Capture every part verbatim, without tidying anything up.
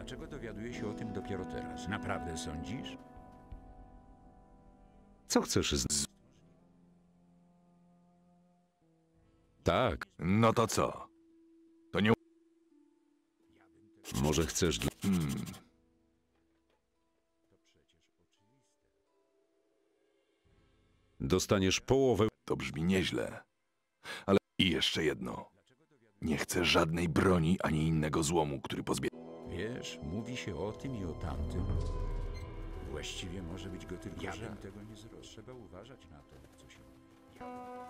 Dlaczego dowiaduję się o tym dopiero teraz? Naprawdę sądzisz? Co chcesz z... Tak, No to co? To nie... może chcesz... Dla... Hmm. Dostaniesz połowę... To brzmi nieźle. Ale i jeszcze jedno. Nie chcę żadnej broni ani innego złomu, który pozbiera. Wiesz, mówi się o tym i o tamtym. Właściwie może być go tylko, ja bym tego nie zrobił. Trzeba uważać na to, co się mówi.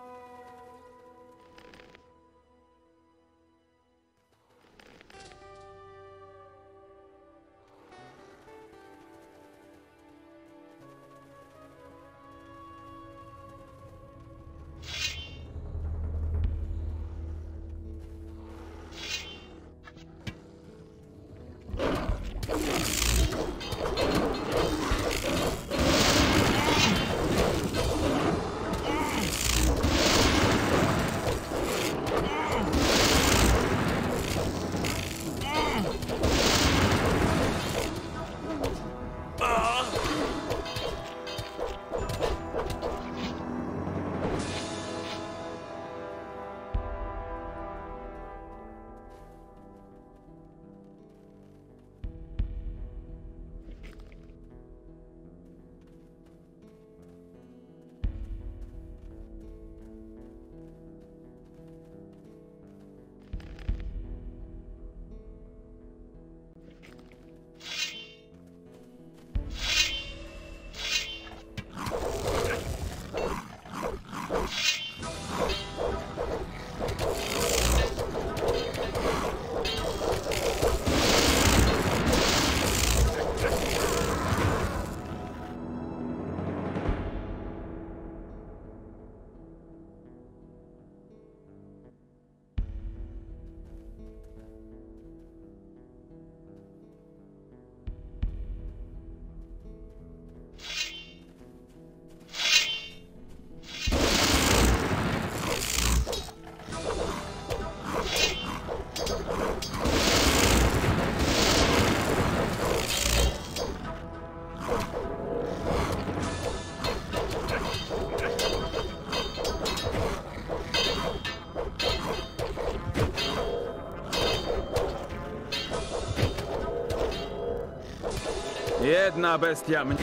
Jedna bestia mnie...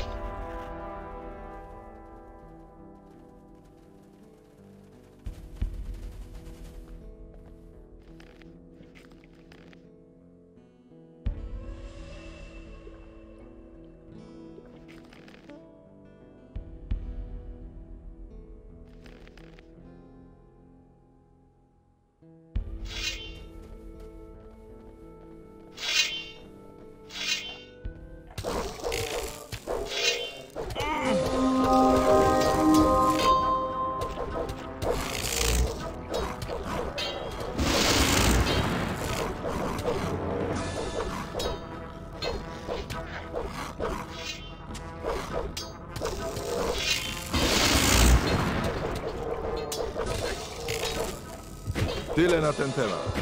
Tyle na ten temat.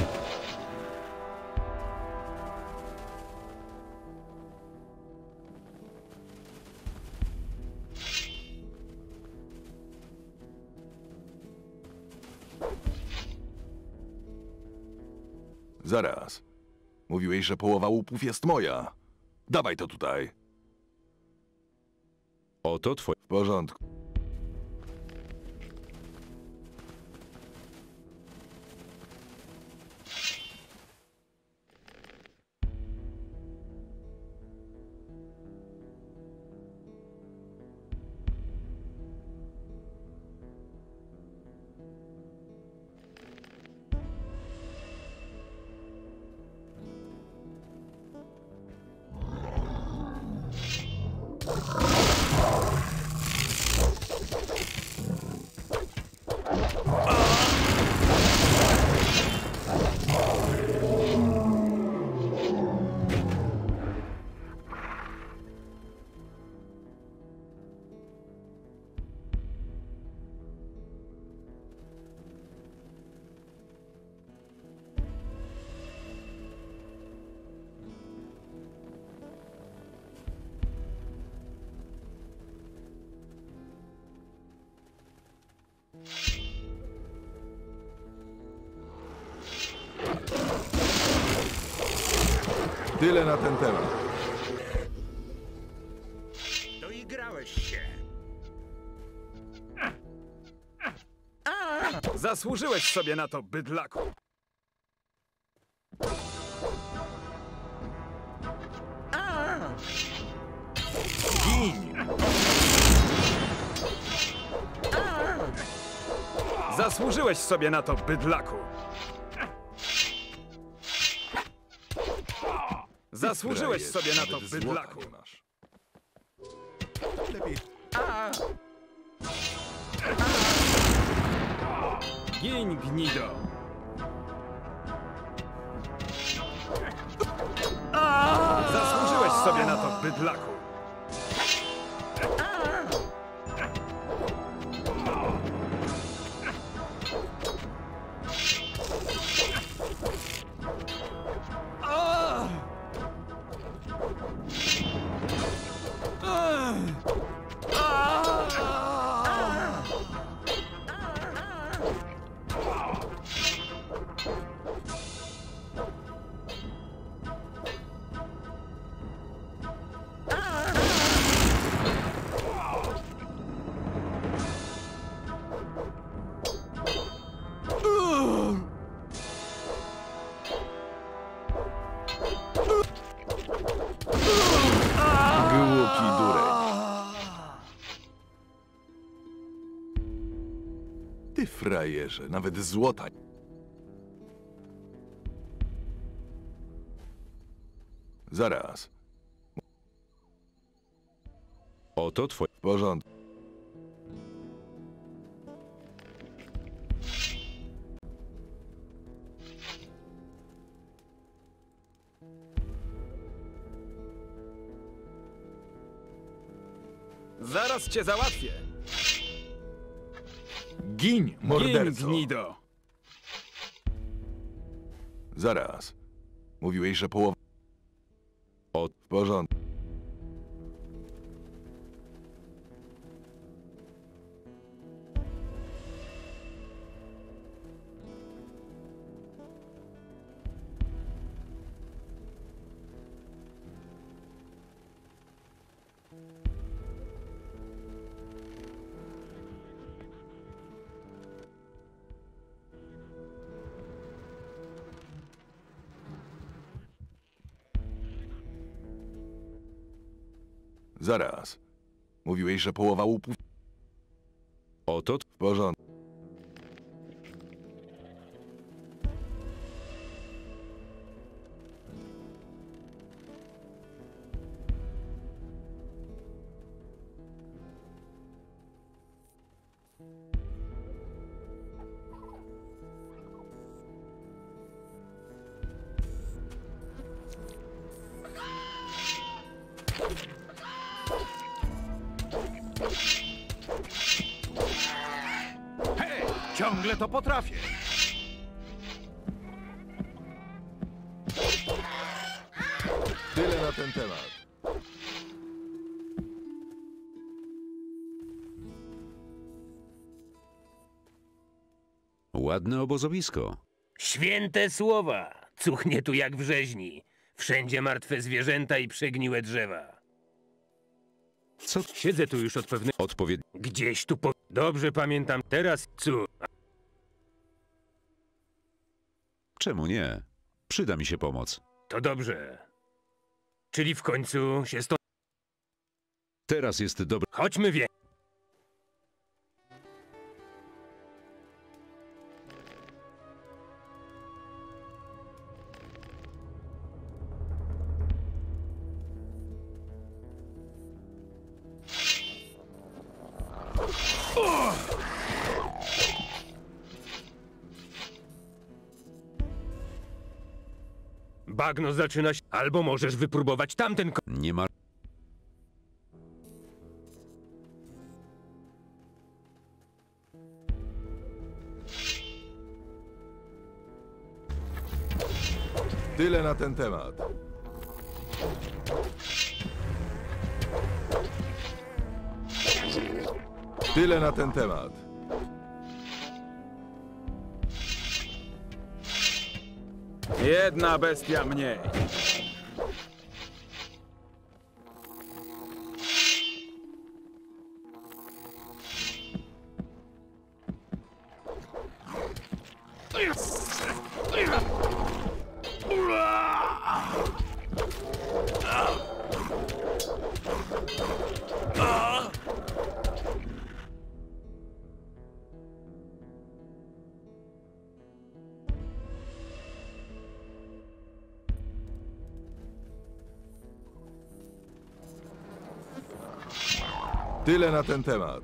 Zaraz. Mówiłeś, że połowa łupów jest moja. Dawaj to tutaj. Oto twoje... W porządku. Tyle na ten temat. Doigrałeś się. Zasłużyłeś sobie na to, bydlaku. Gin! Zasłużyłeś sobie na to, bydlaku. Zasłużyłeś Frajerze, sobie na to, nawet złota bydlaku. nie masz. Giń, gnido. Zasłużyłeś sobie na to, bydlaku. Głupi dureń. Ty frajerze, nawet złota. Zaraz. Oto twoje... W porządku. Zaraz cię załatwię. Gin, Giń, morderco. gnido. Zaraz. Mówiłeś, że połowa... O... W porządku. Zaraz. Mówiłeś, że połowa łupów... Oto... W porządku. Ciągle to potrafię. Tyle na ten temat. Ładne obozowisko. Święte słowa! Cuchnie tu jak w rzeźni. Wszędzie martwe zwierzęta i przegniłe drzewa. Co? Siedzę tu już od pewnego... Odpowiedź... Gdzieś tu po... Dobrze pamiętam teraz, cu... Czemu nie? Przyda mi się pomoc. To dobrze. Czyli w końcu się stąd... Teraz jest dobry... Chodźmy wie... Bagno zaczyna się... Albo możesz wypróbować tamten ko... Nie ma... Tyle na ten temat. Tyle na ten temat. Jedna bestia mniej. Tyle na ten temat.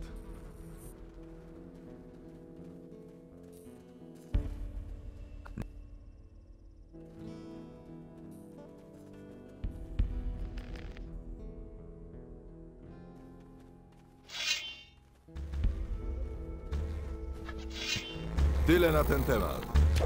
Tyle na ten temat.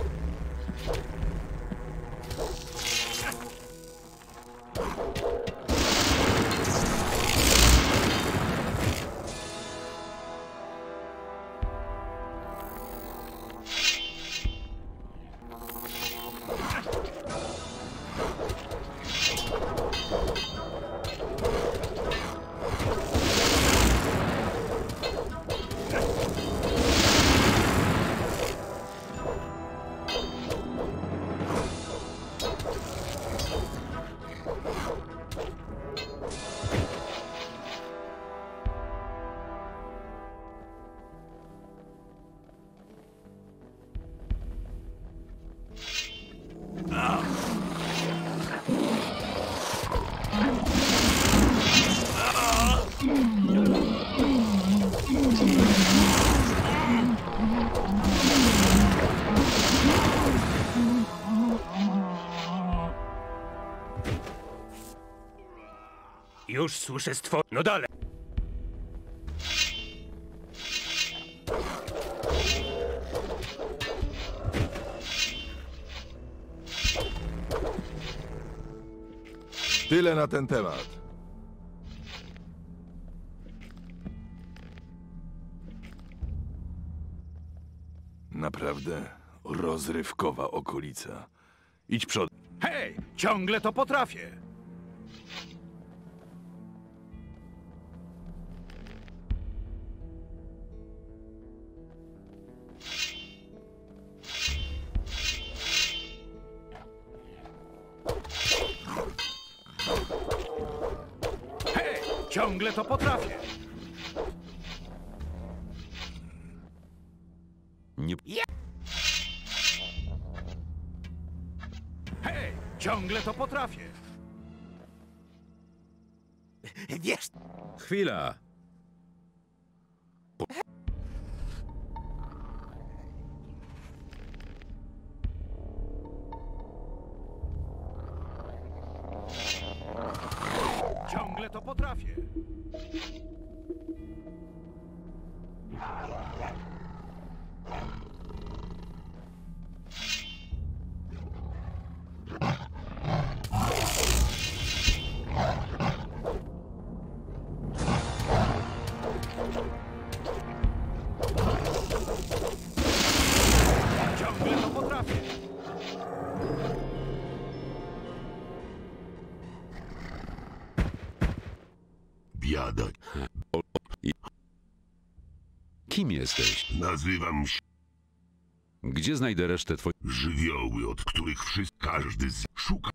Już słyszę stwo... No dalej! Tyle na ten temat. Naprawdę rozrywkowa okolica. Idź przod... Hej, ciągle to potrafię. Hej, ciągle to potrafię. Nie... Hej, ciągle to potrafię. Wiesz... Chwila! Ciągle to potrafię. Ciągle to potrafię. Biada. Kim jesteś? Nazywam się Gdzie znajdę resztę twoich... żywioły, od których wszyscy, każdy z... szuka.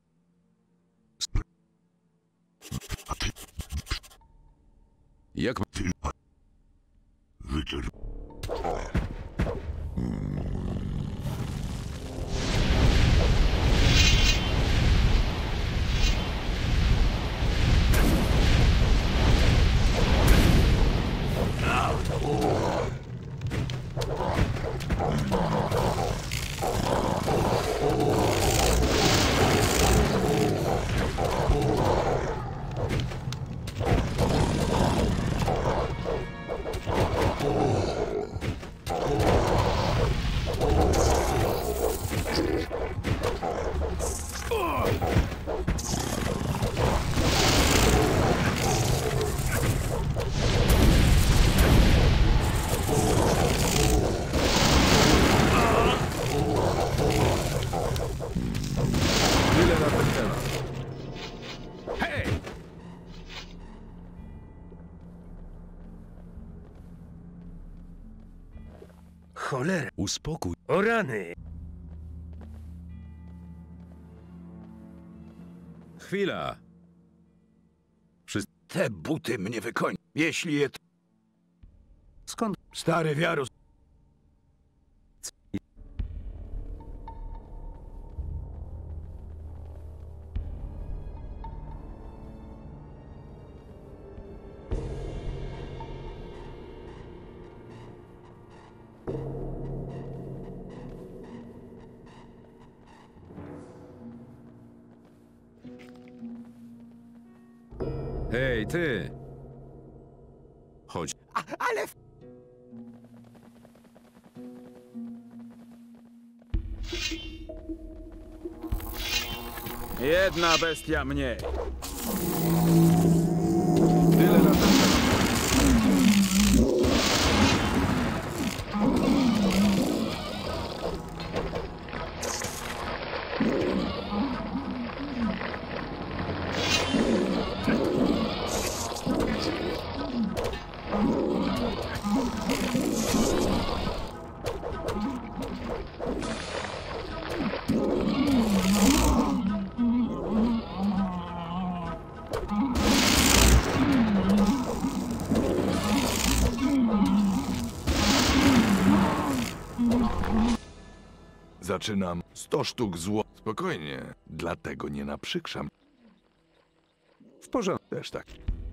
A ty, Jak... ma- ty... Wyczerp... Tyle na ten temat. Hej! Cholera! Uspokój. O rany! chwila. Te buty mnie wykończą. Jeśli je... Skąd? Stary wiarus. Hej, ty! Chodź. Ale... Jedna bestia mniej. Tyle na ten temat. Zaczynam sto sztuk złota. Spokojnie, dlatego nie naprzykrzam. W porządku. Też tak.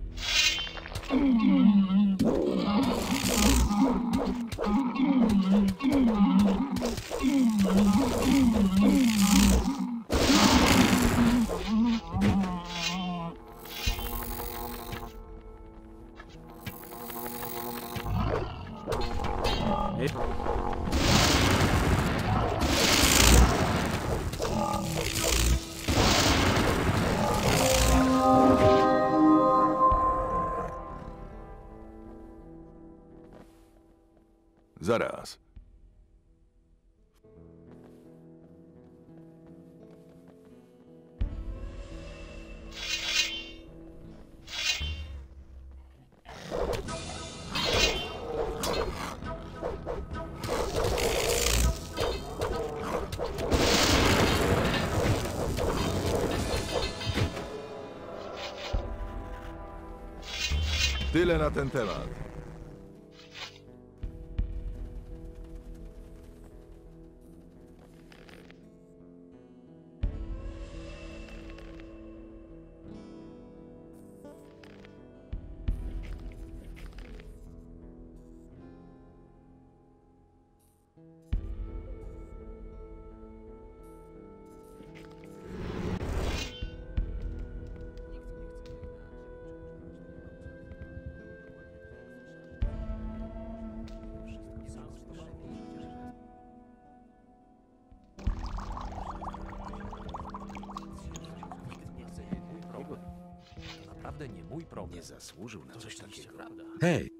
Zaraz. Tyle na ten temat. Naprawdę nie mój problem. Nie zasłużył na coś takiego. Hej!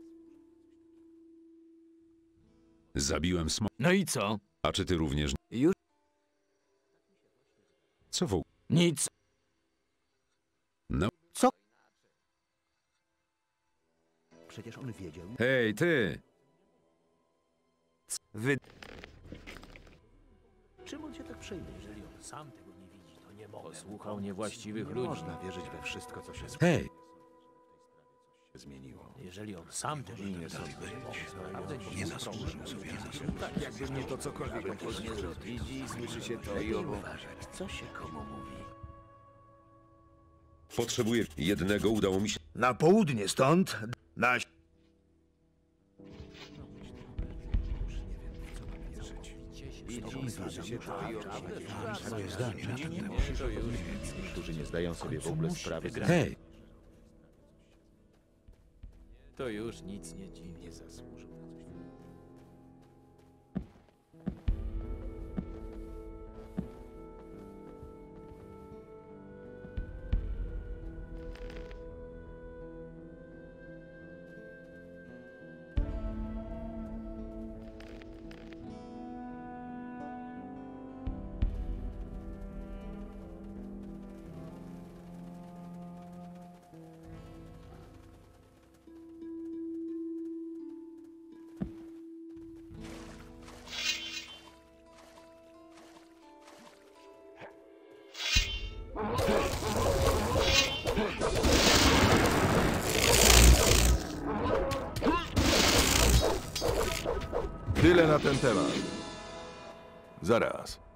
Zabiłem smoka. No i co? A czy ty również? Już Co w ogóle? nic. No. Co? Przecież on wiedział. Hej, ty! Wy... Czym on się tak przejmuje? Jeżeli on sam tego nie widzi, to nie może. Posłuchał niewłaściwych Nie ludzi. można wierzyć we wszystko, co się Hej! zmieniło. Jeżeli on sam tego nie widzi, to nie może. Naprawdę nie zasłużył sobie na to. Tak jakby mnie to cokolwiek obchodziło. Widzi, słyszy się to i owo. Uważać, co się komu mówi. Potrzebuję jednego, udało mi się. Na południe stąd, na... Widzi, słyszy się to i owo. Swoje zdanie na ten temat. Niektórzy nie zdają sobie w ogóle sprawy z Hej! To już nic nie dziwi. Nie zasłużył na coś. Tyle na ten temat. Zaraz.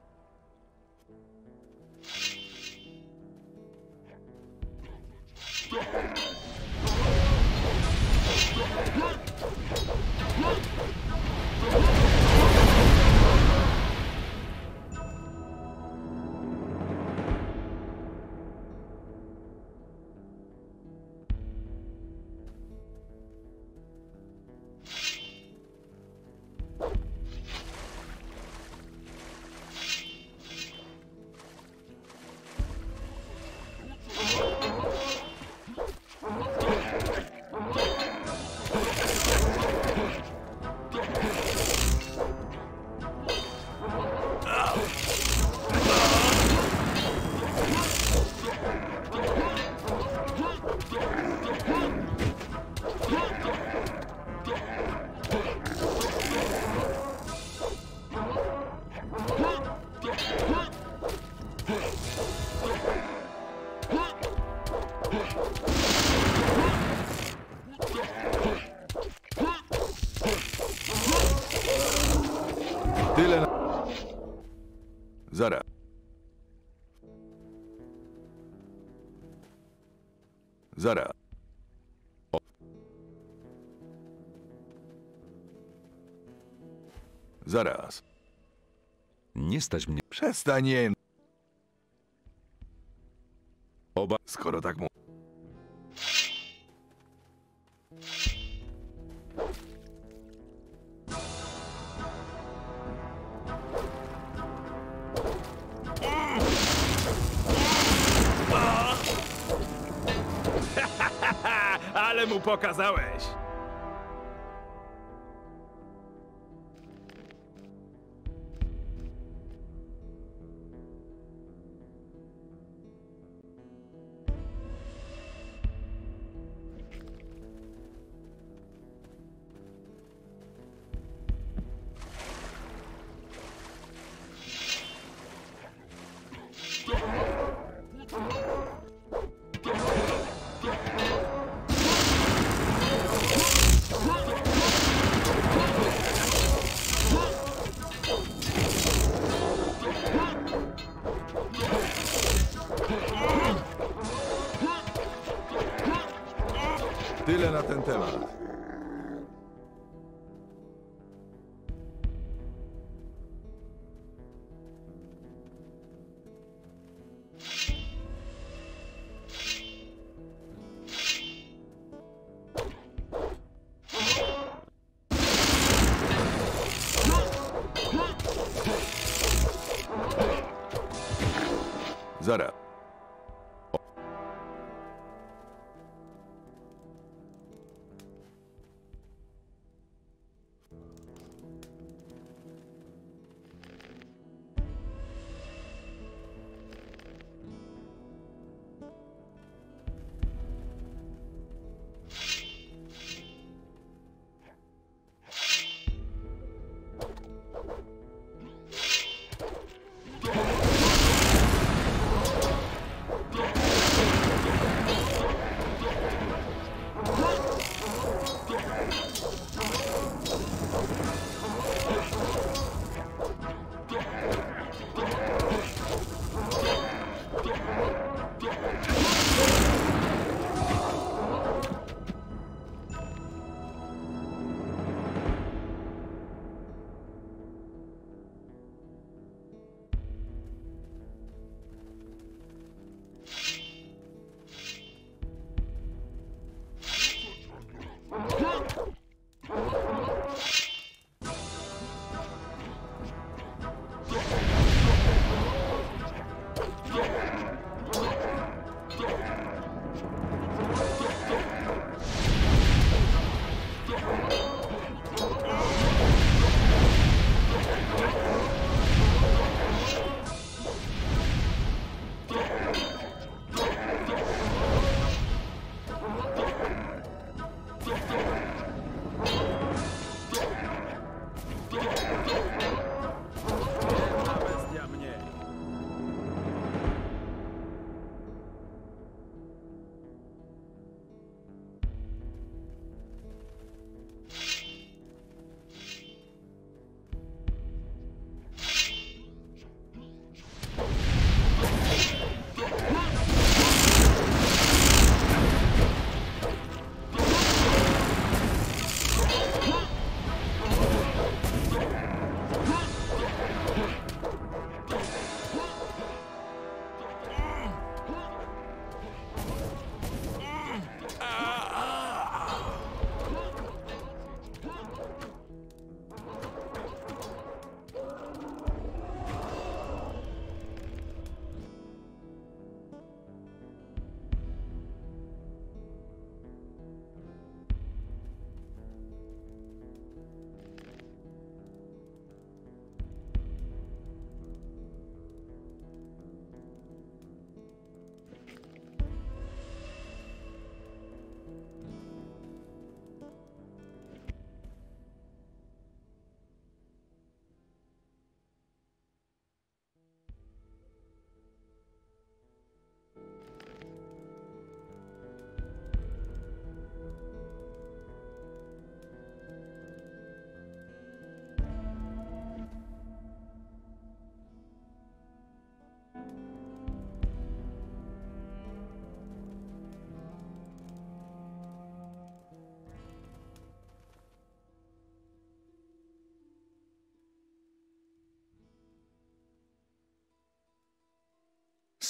Tyle na... Zaraz. Zaraz. Zaraz. Nie stać mnie. Przestań. Oba. Skoro tak mu... Ale mu pokazałeś! Tyle na ten temat. Zaraz.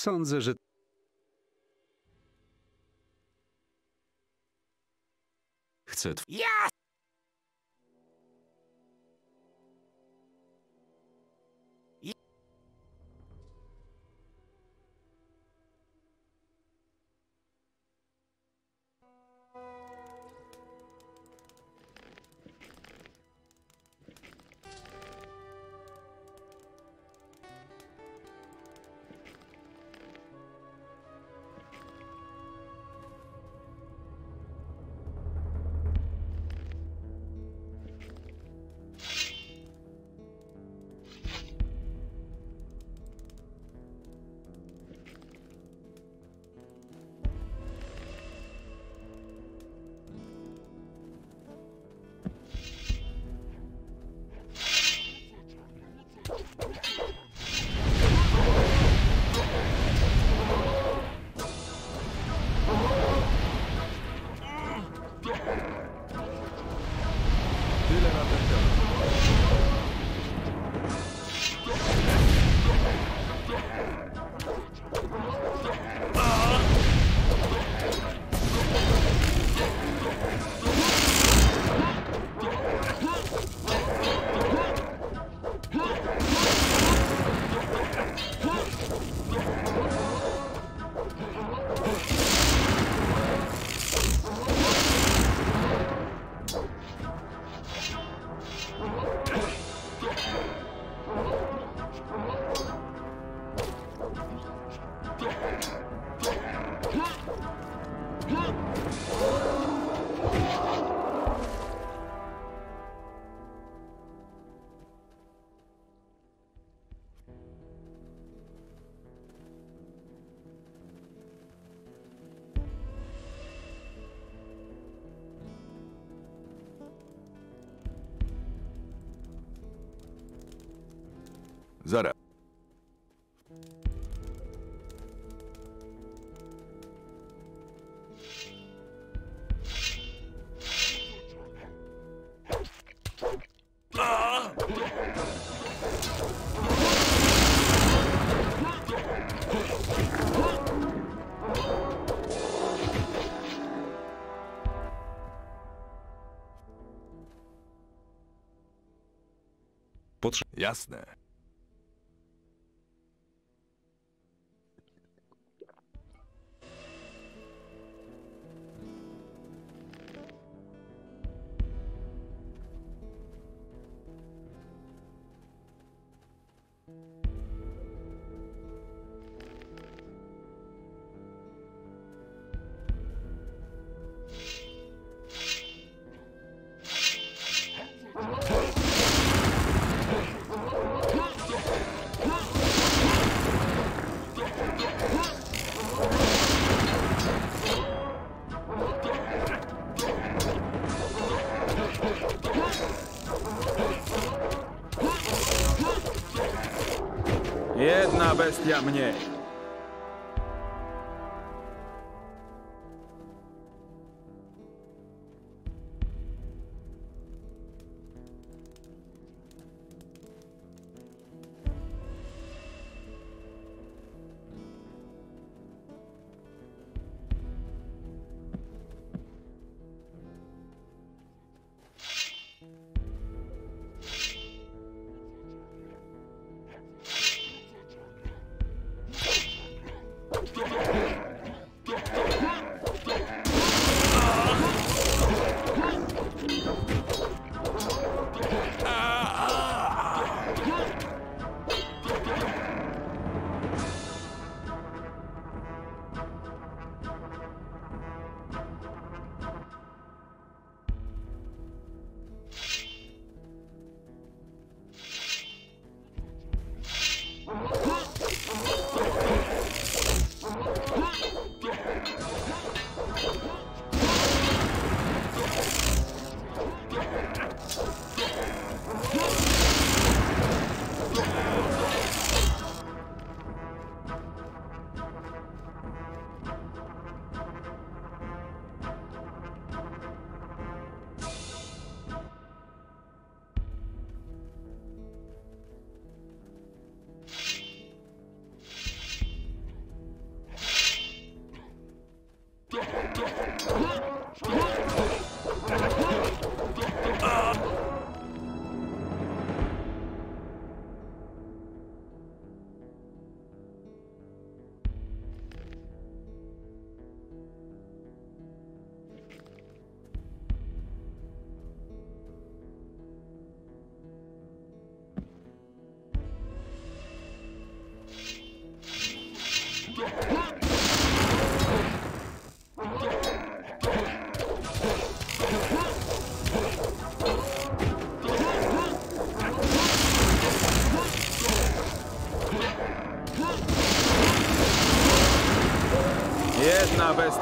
Sądzę, że chcę tw- Ja! Zaraz. potrze- Jasne. Jedna bestia mniej.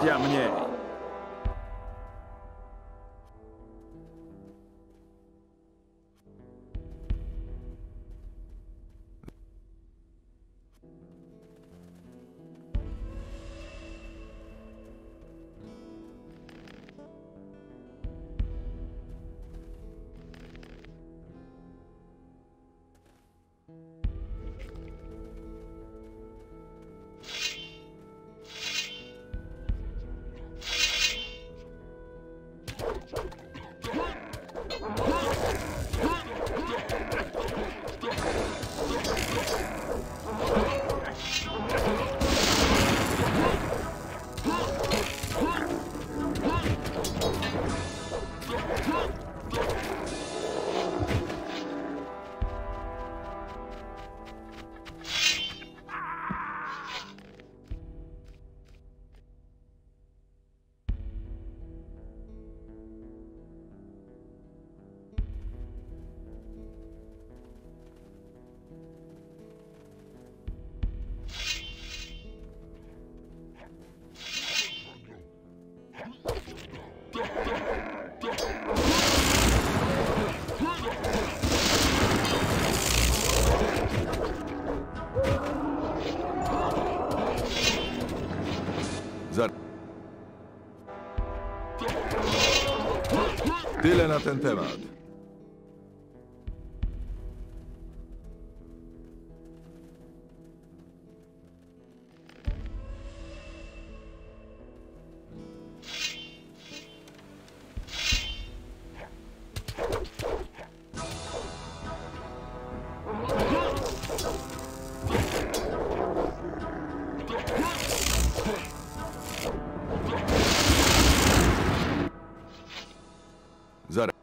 kwestia mniej. Tyle na ten temat. Zaraz.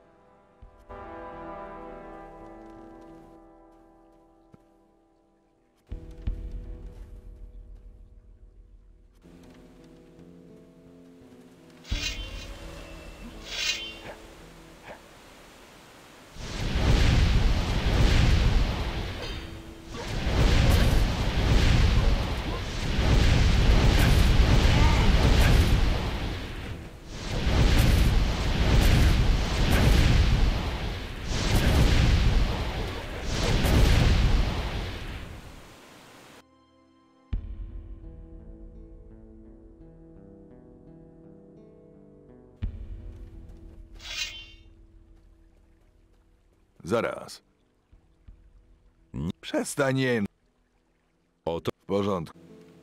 Zaraz. Przestań. Nie. Oto W porządku.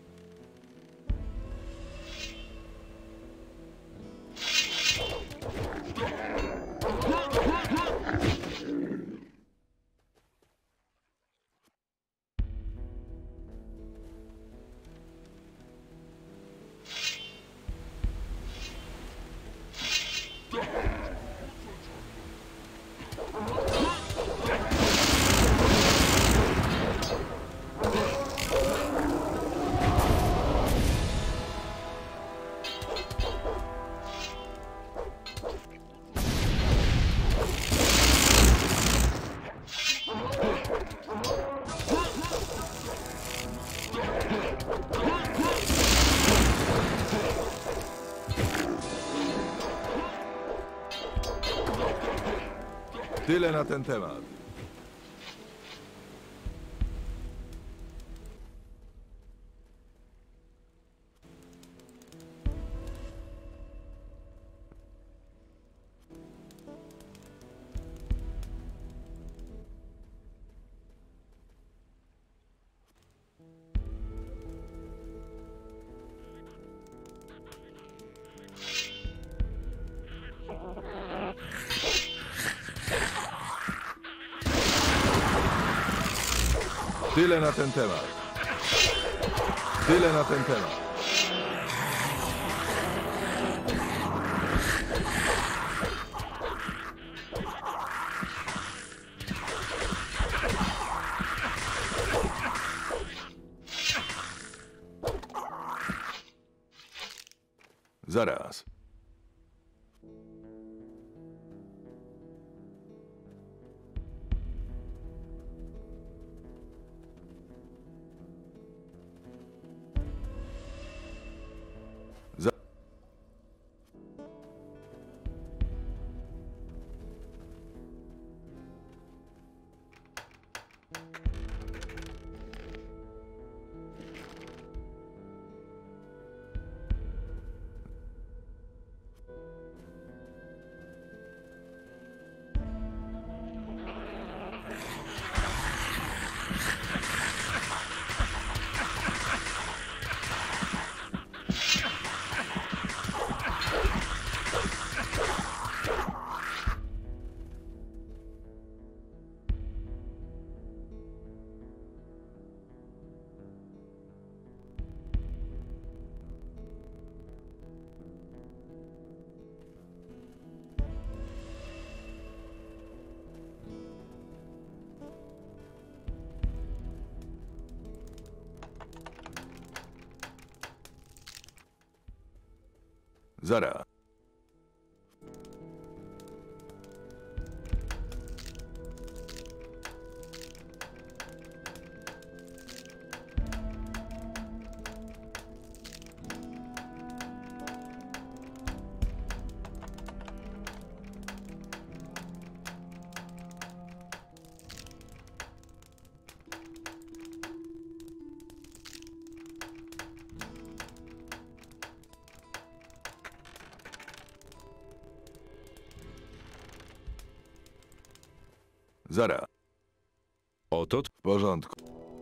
Tyle na ten temat. Tyle na ten temat. Tyle na ten temat. Zaraz. Za Zara. Zara. Oto W porządku.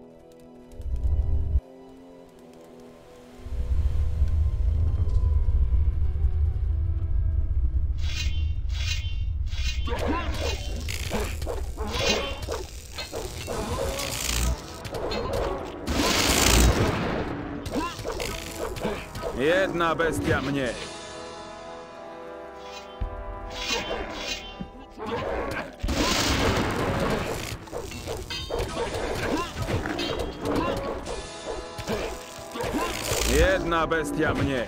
Jedna bestia mniej. Jedna bestia mniej.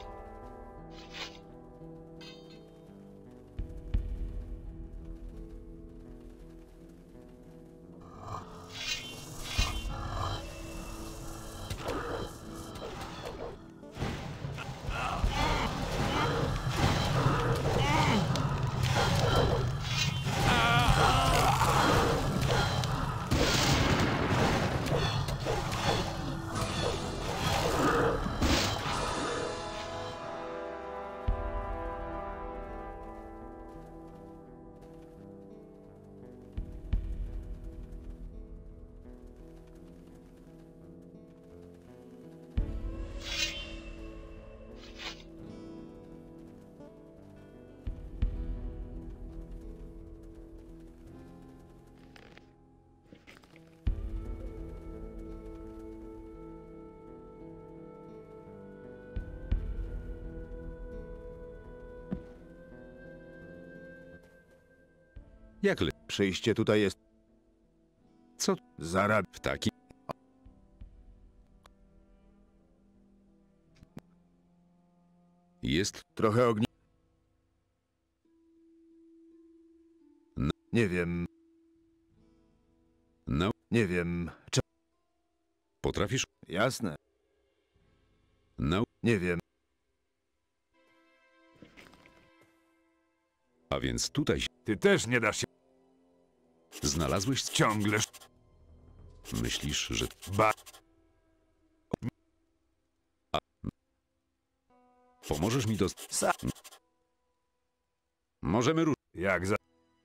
jak le... Przyjście tutaj jest. Co Zarab. w taki... Jest Trochę ognia. No. Nie wiem. na... Nie wiem. Cze... Potrafisz... Jasne. Na... Nie wiem. A więc tutaj się Ty też nie dasz się znalazłeś... ciągle Myślisz, że... ba... Pomożesz mi do... Sa... Możemy ruszyć. Jak za...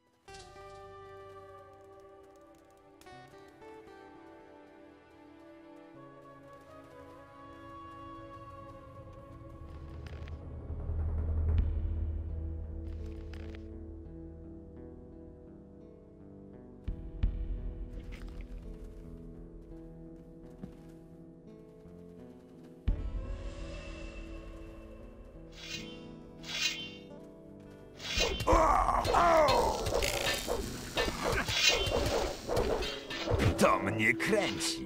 To mnie kręci.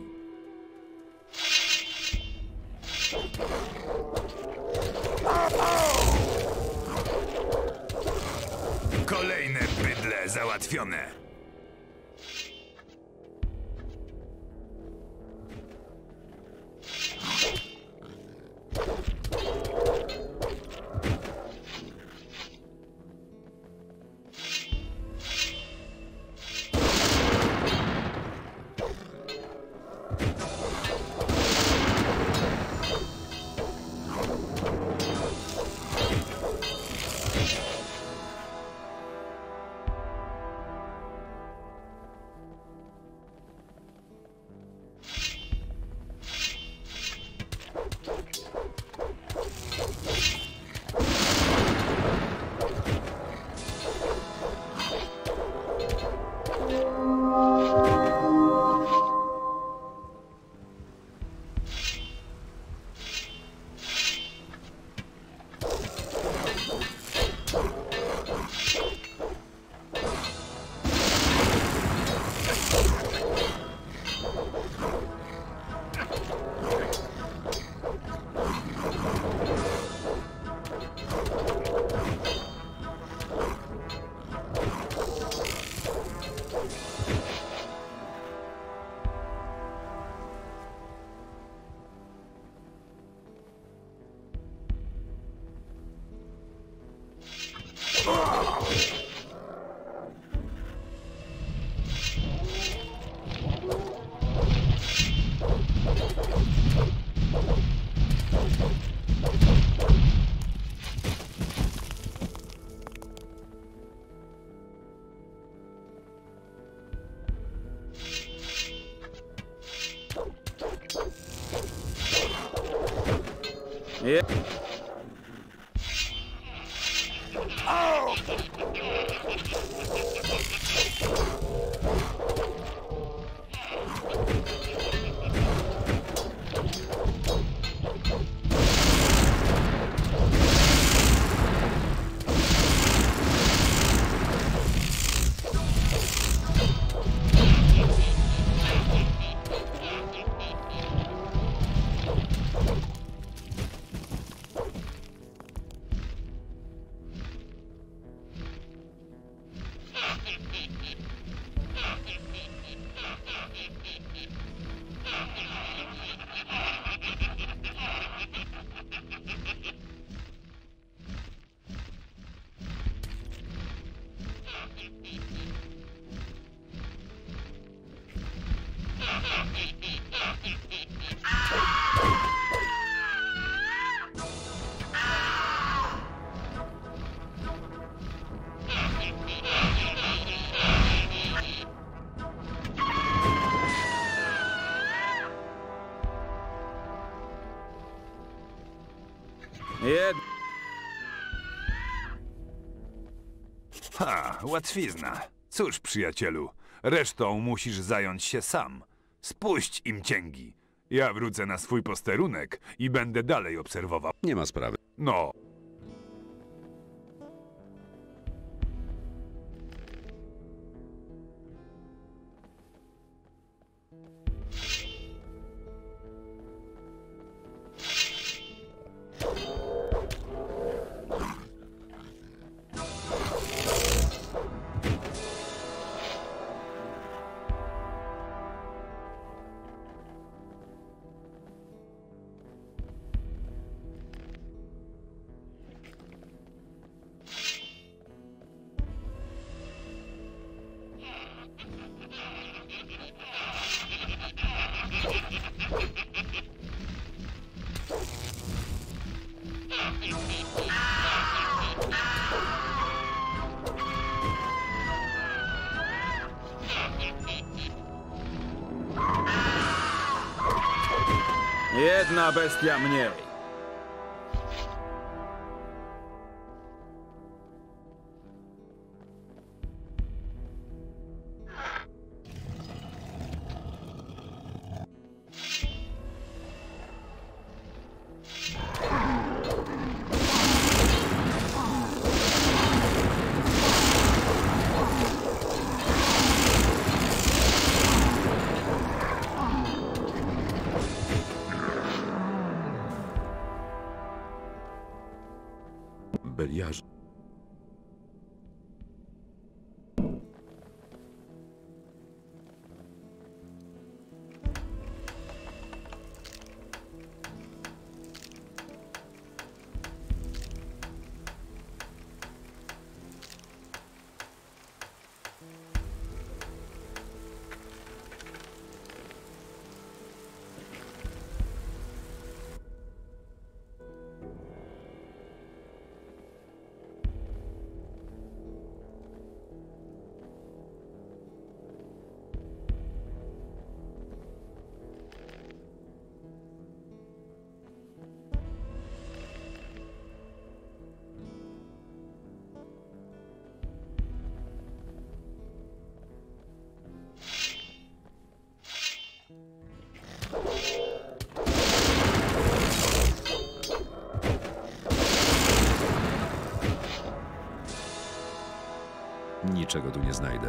Kolejne bydle załatwione. Je... Jed... Ha, łatwizna. Cóż, przyjacielu, resztą musisz zająć się sam. Spuść im cięgi. Ja wrócę na swój posterunek i będę dalej obserwował. Nie ma sprawy. No. Jedna bestia mniej. Beliarze. Niczego tu nie znajdę.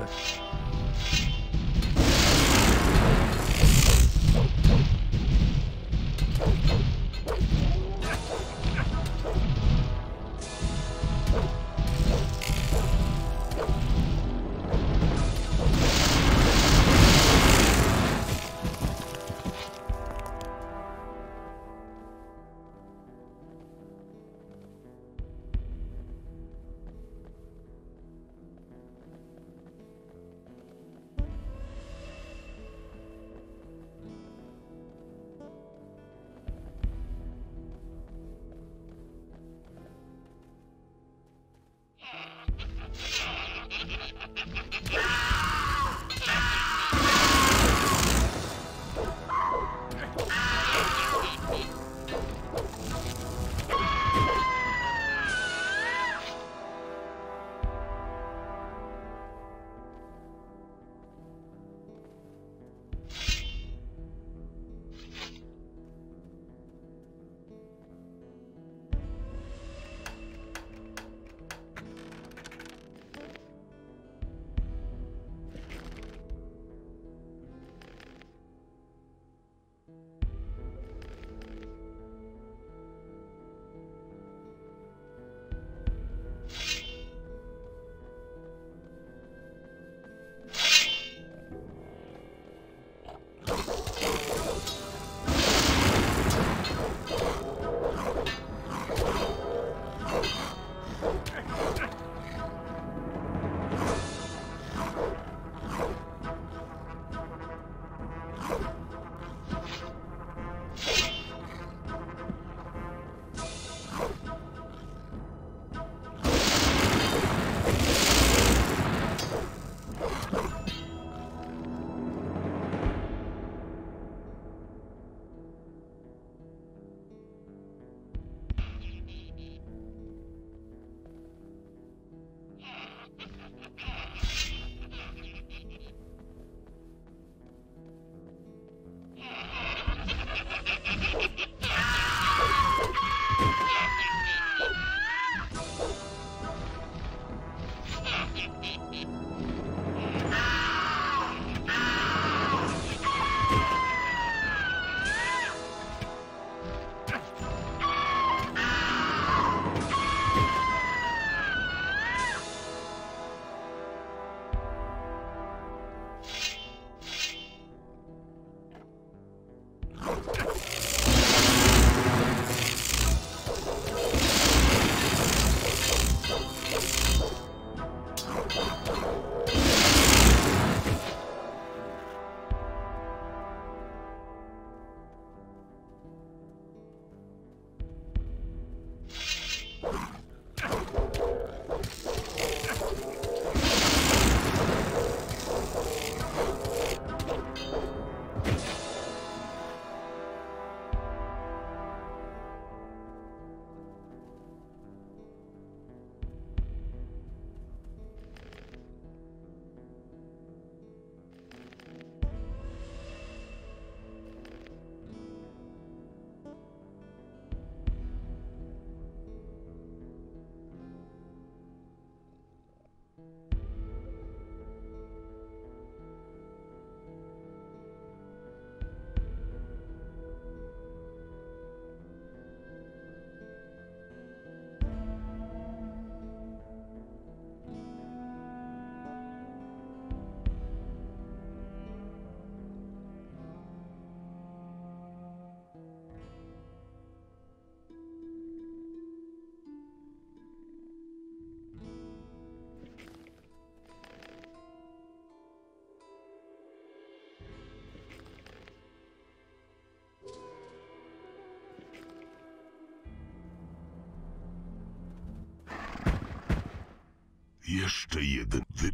Jeszcze jeden wy...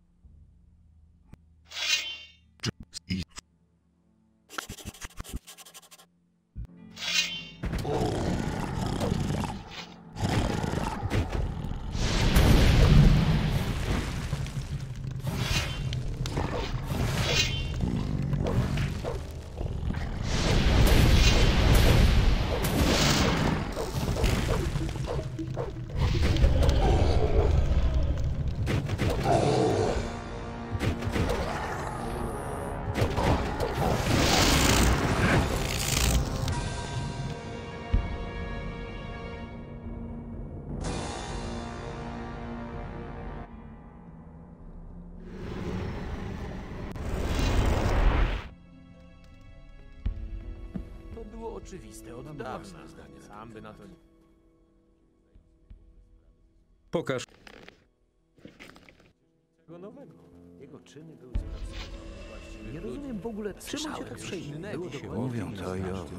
I... To było oczywiste od dawna. Sam by na to nie... Pokaż. Tego nowego. Jego czyny były sprawdzone. Nie rozumiem w ogóle, czemu cię tak przejmuje. Było dokładnie Mówią to i owo.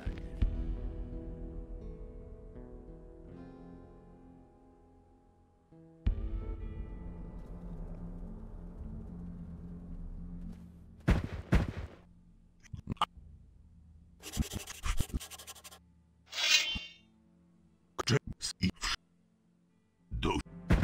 Krze... I... Do...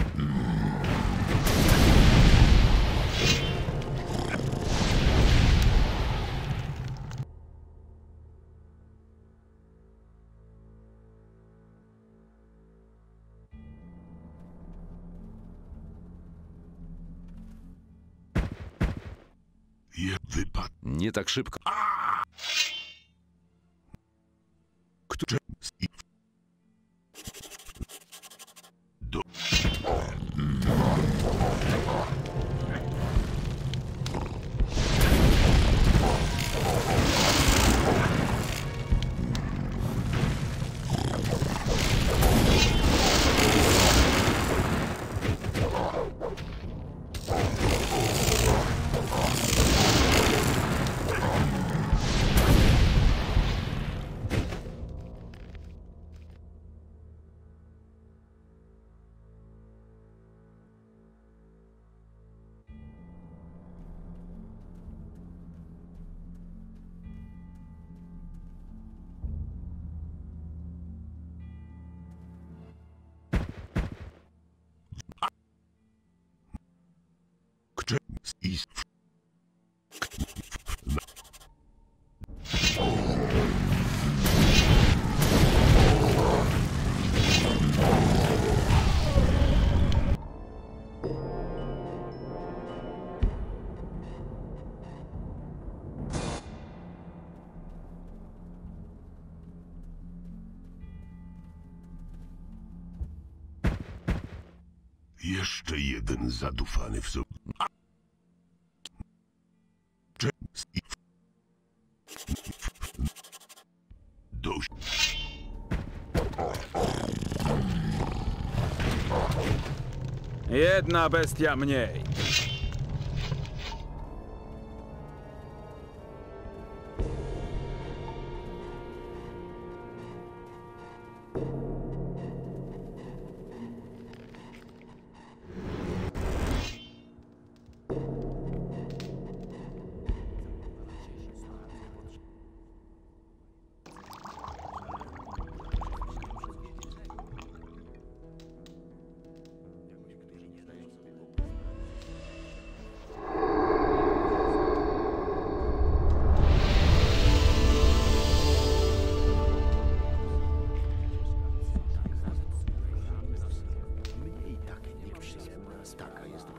Je... Wypad... Nie tak szybko. Krze... I... Do... Krze... I... Jeszcze jeden zadufany w sobie. Krze... I... Dość. Jedna bestia mniej.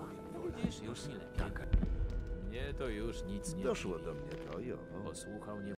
Mnie to już nic nie Doszło do mnie to i owo. posłuchał, nie